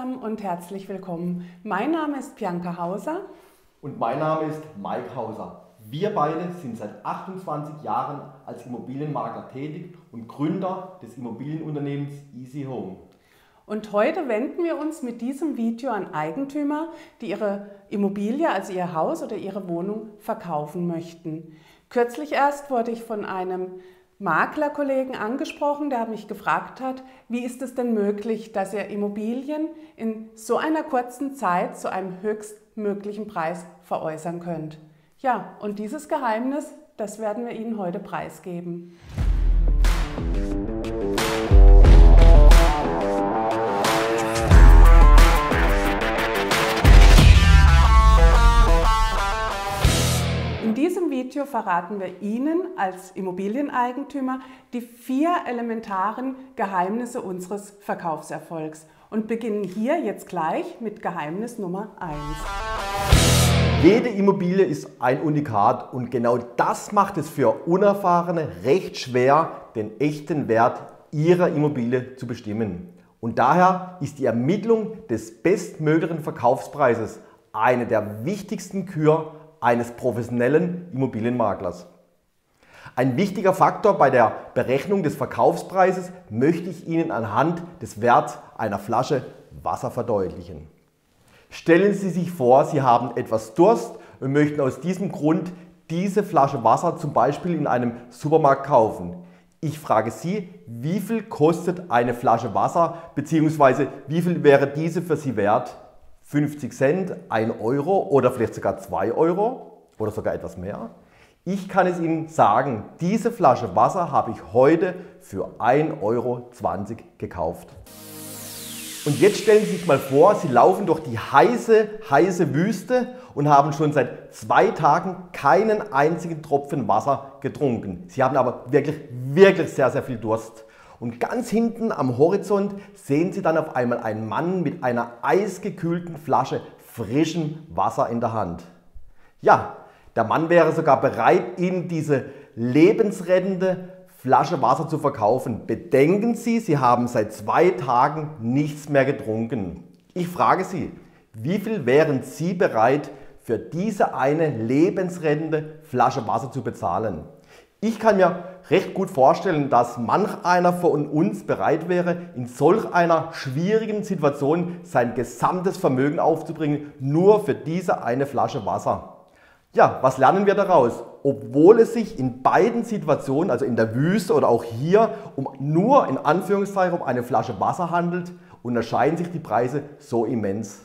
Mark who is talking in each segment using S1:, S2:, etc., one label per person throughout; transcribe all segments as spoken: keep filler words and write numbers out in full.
S1: zusammen und herzlich willkommen. Mein Name ist Bianca Hauser.
S2: Und mein Name ist Mike Hauser. Wir beide sind seit achtundzwanzig Jahren als Immobilienmakler tätig und Gründer des Immobilienunternehmens Easy Home.
S1: Und heute wenden wir uns mit diesem Video an Eigentümer, die ihre Immobilie, also ihr Haus oder ihre Wohnung verkaufen möchten. Kürzlich erst wurde ich von einem Maklerkollegen angesprochen, der mich gefragt hat, wie ist es denn möglich, dass ihr Immobilien in so einer kurzen Zeit zu einem höchstmöglichen Preis veräußern könnt. Ja, und dieses Geheimnis, das werden wir Ihnen heute preisgeben. In diesem Video verraten wir Ihnen als Immobilieneigentümer die vier elementaren Geheimnisse unseres Verkaufserfolgs und beginnen hier jetzt gleich mit Geheimnis Nummer eins.
S2: Jede Immobilie ist ein Unikat und genau das macht es für Unerfahrene recht schwer, den echten Wert ihrer Immobilie zu bestimmen. Und daher ist die Ermittlung des bestmöglichen Verkaufspreises eine der wichtigsten Kür eines professionellen Immobilienmaklers. Ein wichtiger Faktor bei der Berechnung des Verkaufspreises möchte ich Ihnen anhand des Werts einer Flasche Wasser verdeutlichen. Stellen Sie sich vor, Sie haben etwas Durst und möchten aus diesem Grund diese Flasche Wasser zum Beispiel in einem Supermarkt kaufen. Ich frage Sie, wie viel kostet eine Flasche Wasser bzw. wie viel wäre diese für Sie wert? fünfzig Cent, ein Euro oder vielleicht sogar zwei Euro oder sogar etwas mehr? Ich kann es Ihnen sagen, diese Flasche Wasser habe ich heute für ein Euro zwanzig gekauft. Und jetzt stellen Sie sich mal vor, Sie laufen durch die heiße, heiße Wüste und haben schon seit zwei Tagen keinen einzigen Tropfen Wasser getrunken. Sie haben aber wirklich, wirklich sehr, sehr viel Durst. Und ganz hinten am Horizont sehen Sie dann auf einmal einen Mann mit einer eisgekühlten Flasche frischem Wasser in der Hand. Ja, der Mann wäre sogar bereit, Ihnen diese lebensrettende Flasche Wasser zu verkaufen. Bedenken Sie, Sie haben seit zwei Tagen nichts mehr getrunken. Ich frage Sie, wie viel wären Sie bereit, für diese eine lebensrettende Flasche Wasser zu bezahlen? Ich kann mir recht gut vorstellen, dass manch einer von uns bereit wäre, in solch einer schwierigen Situation sein gesamtes Vermögen aufzubringen, nur für diese eine Flasche Wasser. Ja, was lernen wir daraus? Obwohl es sich in beiden Situationen, also in der Wüste oder auch hier, um nur in Anführungszeichen um eine Flasche Wasser handelt, unterscheiden sich die Preise so immens.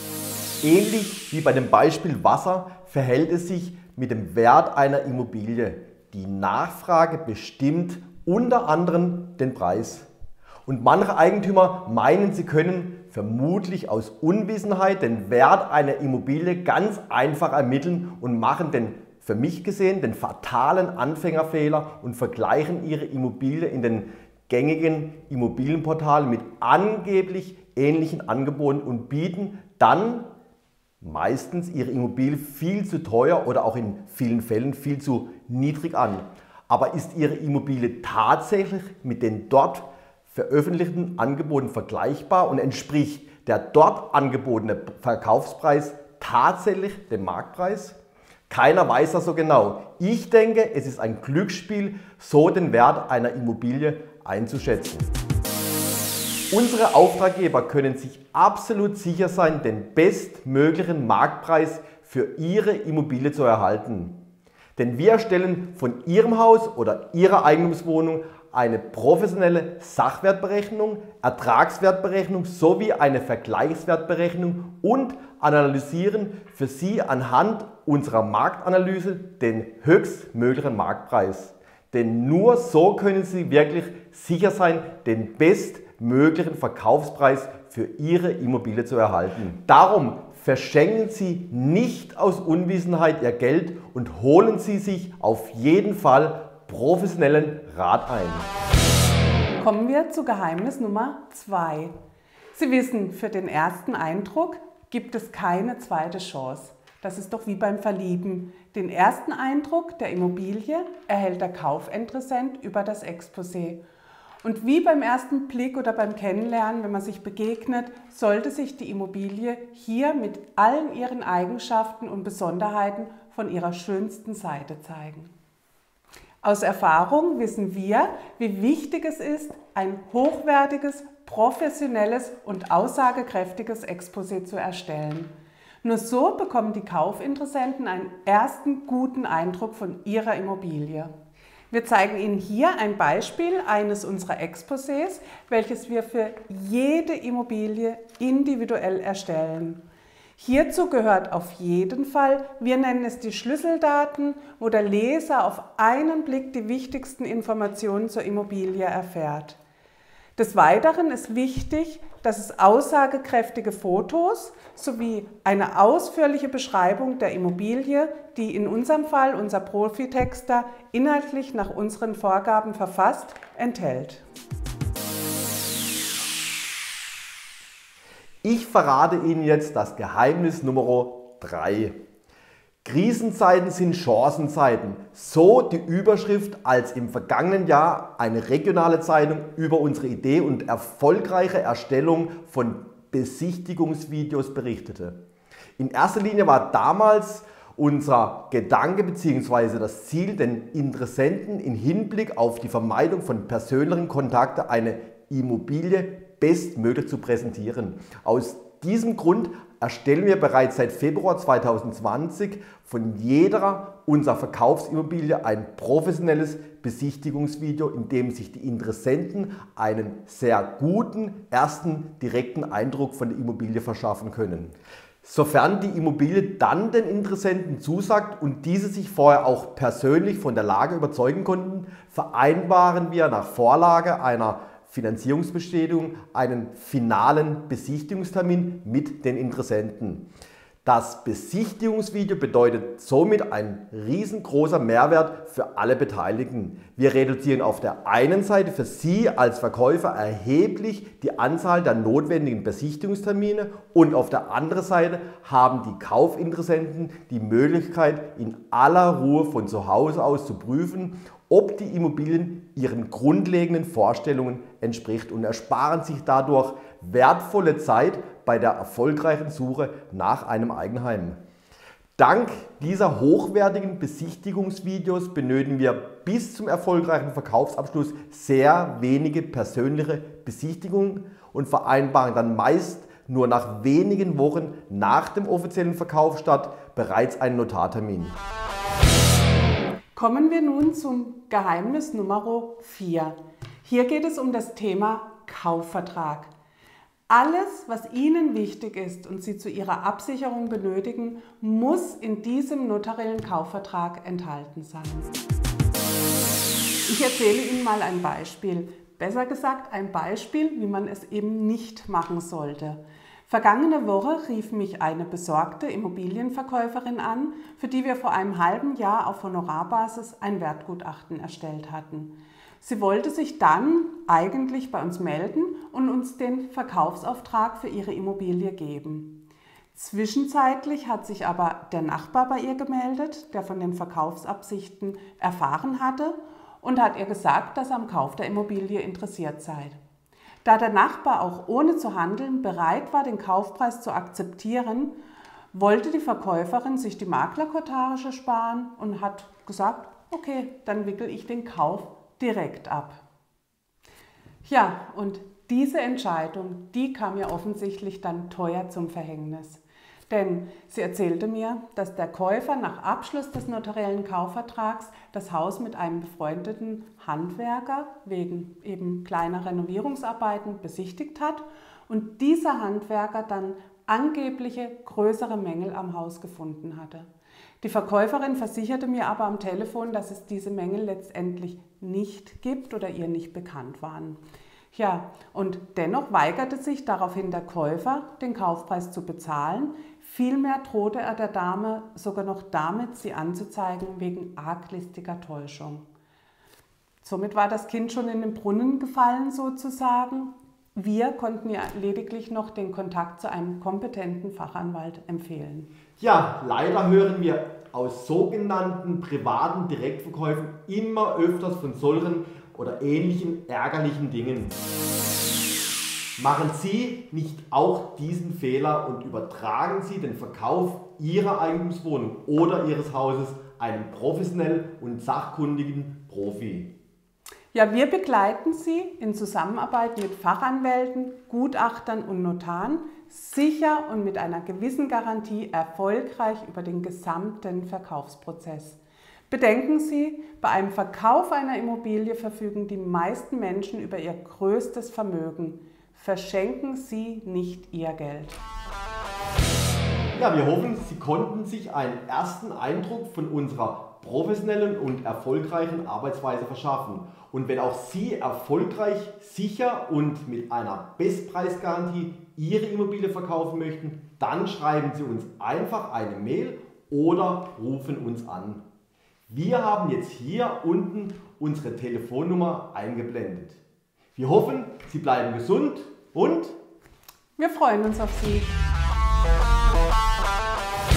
S2: Ähnlich wie bei dem Beispiel Wasser verhält es sich mit dem Wert einer Immobilie. Die Nachfrage bestimmt unter anderem den Preis. Und manche Eigentümer meinen, sie können vermutlich aus Unwissenheit den Wert einer Immobilie ganz einfach ermitteln und machen den, für mich gesehen, den fatalen Anfängerfehler und vergleichen ihre Immobilie in den gängigen Immobilienportalen mit angeblich ähnlichen Angeboten und bieten dann meistens ihre Immobilie viel zu teuer oder auch in vielen Fällen viel zu niedrig an. Aber ist Ihre Immobilie tatsächlich mit den dort veröffentlichten Angeboten vergleichbar und entspricht der dort angebotene Verkaufspreis tatsächlich dem Marktpreis? Keiner weiß das so genau. Ich denke, es ist ein Glücksspiel, so den Wert einer Immobilie einzuschätzen. Unsere Auftraggeber können sich absolut sicher sein, den bestmöglichen Marktpreis für Ihre Immobilie zu erhalten. Denn wir erstellen von Ihrem Haus oder Ihrer Eigentumswohnung eine professionelle Sachwertberechnung, Ertragswertberechnung sowie eine Vergleichswertberechnung und analysieren für Sie anhand unserer Marktanalyse den höchstmöglichen Marktpreis. Denn nur so können Sie wirklich sicher sein, den bestmöglichen Verkaufspreis für Ihre Immobilie zu erhalten. Darum verschenken Sie nicht aus Unwissenheit Ihr Geld und holen Sie sich auf jeden Fall professionellen Rat ein.
S1: Kommen wir zu Geheimnis Nummer zwei. Sie wissen, für den ersten Eindruck gibt es keine zweite Chance. Das ist doch wie beim Verlieben. Den ersten Eindruck der Immobilie erhält der Kaufinteressent über das Exposé. Und wie beim ersten Blick oder beim Kennenlernen, wenn man sich begegnet, sollte sich die Immobilie hier mit allen ihren Eigenschaften und Besonderheiten von ihrer schönsten Seite zeigen. Aus Erfahrung wissen wir, wie wichtig es ist, ein hochwertiges, professionelles und aussagekräftiges Exposé zu erstellen. Nur so bekommen die Kaufinteressenten einen ersten guten Eindruck von ihrer Immobilie. Wir zeigen Ihnen hier ein Beispiel eines unserer Exposés, welches wir für jede Immobilie individuell erstellen. Hierzu gehört auf jeden Fall, wir nennen es die Schlüsseldaten, wo der Leser auf einen Blick die wichtigsten Informationen zur Immobilie erfährt. Des Weiteren ist wichtig, dass es aussagekräftige Fotos sowie eine ausführliche Beschreibung der Immobilie, die in unserem Fall unser Profitexter inhaltlich nach unseren Vorgaben verfasst, enthält.
S2: Ich verrate Ihnen jetzt das Geheimnis Nummer drei. Krisenzeiten sind Chancenzeiten. So die Überschrift, als im vergangenen Jahr eine regionale Zeitung über unsere Idee und erfolgreiche Erstellung von Besichtigungsvideos berichtete. In erster Linie war damals unser Gedanke bzw. das Ziel, den Interessenten im Hinblick auf die Vermeidung von persönlichen Kontakten eine Immobilie bestmöglich zu präsentieren. Aus diesem Grund erstellen wir bereits seit Februar zweitausendzwanzig von jeder unserer Verkaufsimmobilie ein professionelles Besichtigungsvideo, in dem sich die Interessenten einen sehr guten ersten direkten Eindruck von der Immobilie verschaffen können. Sofern die Immobilie dann den Interessenten zusagt und diese sich vorher auch persönlich von der Lage überzeugen konnten, vereinbaren wir nach Vorlage einer Finanzierungsbestätigung einen finalen Besichtigungstermin mit den Interessenten. Das Besichtigungsvideo bedeutet somit ein riesengroßer Mehrwert für alle Beteiligten. Wir reduzieren auf der einen Seite für Sie als Verkäufer erheblich die Anzahl der notwendigen Besichtigungstermine und auf der anderen Seite haben die Kaufinteressenten die Möglichkeit, in aller Ruhe von zu Hause aus zu prüfen, ob die Immobilien ihren grundlegenden Vorstellungen entspricht und ersparen sich dadurch wertvolle Zeit bei der erfolgreichen Suche nach einem Eigenheim. Dank dieser hochwertigen Besichtigungsvideos benötigen wir bis zum erfolgreichen Verkaufsabschluss sehr wenige persönliche Besichtigungen und vereinbaren dann meist nur nach wenigen Wochen nach dem offiziellen Verkaufsstart bereits einen Notartermin.
S1: Kommen wir nun zum Geheimnis Nummer vier. Hier geht es um das Thema Kaufvertrag. Alles, was Ihnen wichtig ist und Sie zu Ihrer Absicherung benötigen, muss in diesem notariellen Kaufvertrag enthalten sein. Ich erzähle Ihnen mal ein Beispiel. Besser gesagt, ein Beispiel, wie man es eben nicht machen sollte. Vergangene Woche rief mich eine besorgte Immobilienverkäuferin an, für die wir vor einem halben Jahr auf Honorarbasis ein Wertgutachten erstellt hatten. Sie wollte sich dann eigentlich bei uns melden und uns den Verkaufsauftrag für ihre Immobilie geben. Zwischenzeitlich hat sich aber der Nachbar bei ihr gemeldet, der von den Verkaufsabsichten erfahren hatte und hat ihr gesagt, dass er am Kauf der Immobilie interessiert sei. Da der Nachbar auch ohne zu handeln bereit war, den Kaufpreis zu akzeptieren, wollte die Verkäuferin sich die Maklerkotage sparen und hat gesagt, okay, dann wickel ich den Kauf direkt ab. Ja, und diese Entscheidung, die kam mir offensichtlich dann teuer zum Verhängnis. Denn sie erzählte mir, dass der Käufer nach Abschluss des notariellen Kaufvertrags das Haus mit einem befreundeten Handwerker wegen eben kleiner Renovierungsarbeiten besichtigt hat und dieser Handwerker dann angebliche größere Mängel am Haus gefunden hatte. Die Verkäuferin versicherte mir aber am Telefon, dass es diese Mängel letztendlich nicht gibt oder ihr nicht bekannt waren. Ja, und dennoch weigerte sich daraufhin der Käufer, den Kaufpreis zu bezahlen. Vielmehr drohte er der Dame sogar noch damit, sie anzuzeigen wegen arglistiger Täuschung. Somit war das Kind schon in den Brunnen gefallen sozusagen. Wir konnten ihr lediglich noch den Kontakt zu einem kompetenten Fachanwalt empfehlen.
S2: Ja, leider hören wir aus sogenannten privaten Direktverkäufen immer öfters von solchen oder ähnlichen ärgerlichen Dingen. Machen Sie nicht auch diesen Fehler und übertragen Sie den Verkauf Ihrer Eigentumswohnung oder Ihres Hauses einem professionellen und sachkundigen Profi.
S1: Ja, wir begleiten Sie in Zusammenarbeit mit Fachanwälten, Gutachtern und Notaren sicher und mit einer gewissen Garantie erfolgreich über den gesamten Verkaufsprozess. Bedenken Sie, bei einem Verkauf einer Immobilie verfügen die meisten Menschen über ihr größtes Vermögen. Verschenken Sie nicht Ihr Geld.
S2: Ja, wir hoffen, Sie konnten sich einen ersten Eindruck von unserer professionellen und erfolgreichen Arbeitsweise verschaffen. Und wenn auch Sie erfolgreich, sicher und mit einer Bestpreisgarantie Ihre Immobilie verkaufen möchten, dann schreiben Sie uns einfach eine Mail oder rufen uns an. Wir haben jetzt hier unten unsere Telefonnummer eingeblendet. Wir hoffen, Sie bleiben gesund und
S1: wir freuen uns auf Sie.